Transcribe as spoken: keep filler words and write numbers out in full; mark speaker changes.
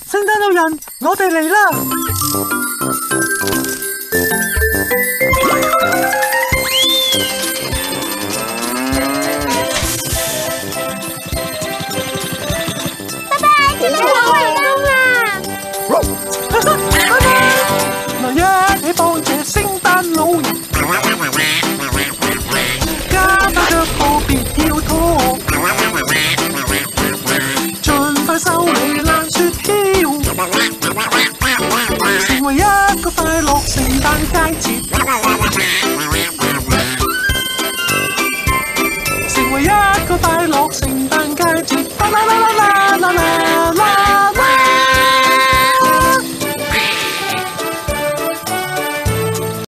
Speaker 1: 聖誕老人，我哋嚟啦！
Speaker 2: 拜拜，聖誕老人公啦！
Speaker 1: 來一起幫助聖誕老人，加快腳步別跳拖，盡快收尾爛雪橇，成為一個快樂聖誕佳節，成為一個快樂聖